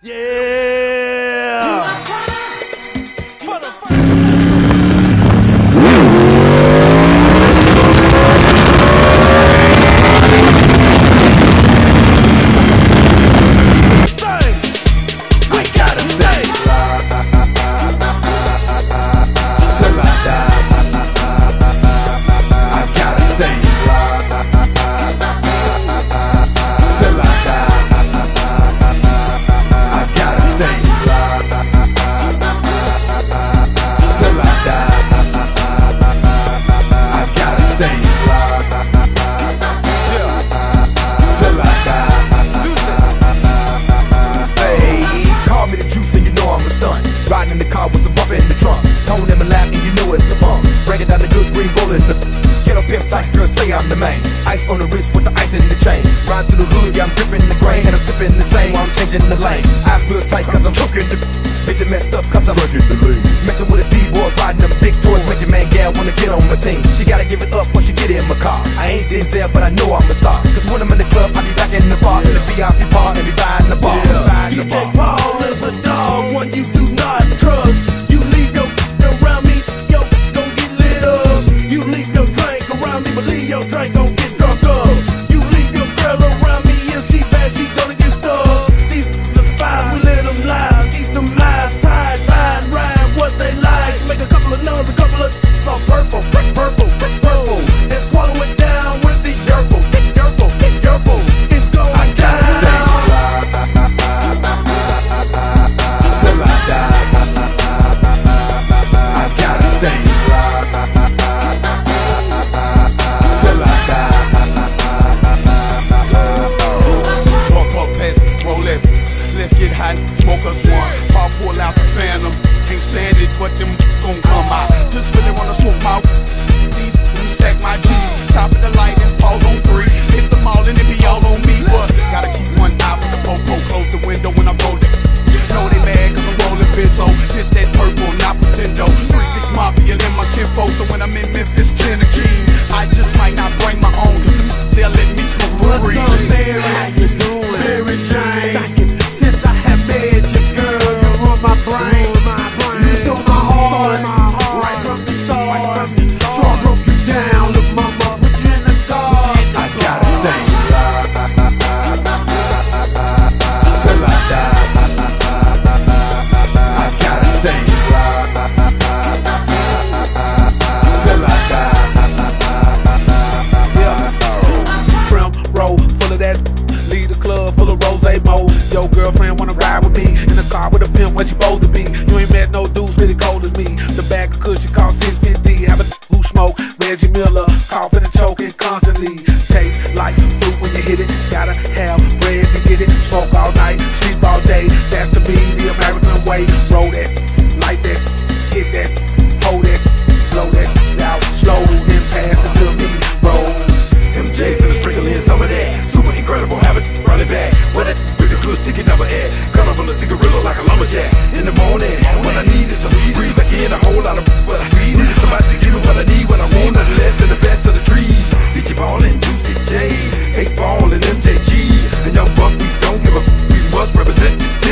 Yeah! For the we gotta stay till I die. I gotta stay till I die. I gotta stay till I die. I gotta stay till I die. Hey, call me the juice and you know I'm a stunt. Riding in the car with some bump in the trunk. Tone in my lap and you know it's a bump. Breaking down the good green bullet in the ghetto pimp type girl, say I'm the main. Ice on the wrist with the ice in the chain. Ride through the hood, yeah, I'm gripping the grain. And I'm sipping the same while I'm changing the lane. I feel tight cause I'm choking the bitch and messed up cause I'm drinking the lean. Messing with a D-boy, riding them big toys. Make your man gal wanna get on my team. She gotta give it up when she get in my car. I ain't Denzel but I know I'm a star. Cause when I'm in the club, I be back in the bar. In the VIP bar and be buying the bar. DJ Paul is a dog, one you do not trust. You leave your around me, yo, gon' get lit up. You leave your drink around me, but leave your drink gon' get drunk up. You leave your girl around me, if she bad, she gonna get stuck. These the spies, we let them lie, keep them eyes tied, fine, ride what they like. Make a couple of nuns, a couple of all purple, purple, purple, and swallow it down with the yerple, yerple, yerple. It's going down. I gotta stay till I die. I gotta stay till I die. Pump up pants, roll it. Let's get hot, smoke us one. Pop pull out the phantom. Can't stand it, but them gon' come out. Just really wanna smoke my these and stack my G's. Stop at the light and pause on 3. Hit them all and it be all on me. But gotta keep one eye for the popo. Close the window when I roll it. Know they mad cause I'm rolling benzo. This that purple, not pretendo. 3-6 Mafia in my kinfo. So when I'm in Memphis, 10 a key. I just might not bring my own cause they'll let me smoke for free. What's up, Mary? How you doing? Mary Jane. Since I have met you, girl, you run my brain. You stole my heart right from the start. So I broke you down, look mama, put you in the dark. I gotta stay till I die. I gotta stay till I die. Yeah. Prim roll full of that. Leave the club full of rose mo. Yo girlfriend wanna ride with me in the car with a pimp where she supposed to be. You ain't met no dudes really cold as me. The bag of cushion cost $6.50. Have a who smoke Reggie Miller, coughing and choking constantly. Taste like fruit when you hit it. Gotta have bread to get it. Smoke all night, sleep all day. That's to be the American way. Roll that, light that, hit that, hold that, blow that out slow, then pass it to me. Roll. MJ finna sprinkle in some of that. Super incredible, have it run it back. With it, with the good sticky number ad. Cut up on a cigarillo like a lumberjack. In the morning, what I need is some breathe back in a whole lot of what I need. Need somebody to give me what I need, what I want, nothing less than the best of the trees. DJ Paul and Juicy J, 8 Ball and MJG. And young buck, we don't give a we must represent this.